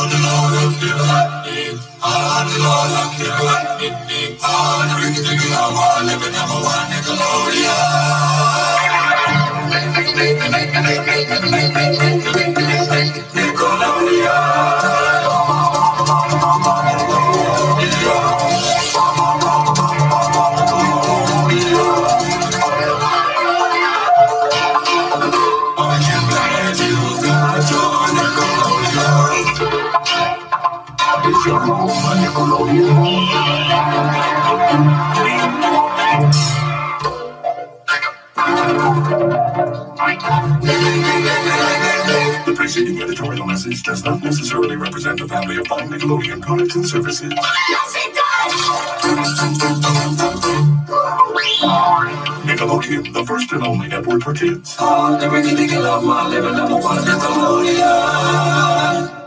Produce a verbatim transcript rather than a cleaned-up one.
On the Lord of Nickelodeon, on the Lord of Nickelodeon, on the Ricky Ticky Lava, living number one Nickelodeon. The preceding editorial message does not necessarily represent the family of fine Nickelodeon products and services. Yes, it does! Nickelodeon, the first and only network for kids. On the Ricky Ticky Lava, living number one Nickelodeon.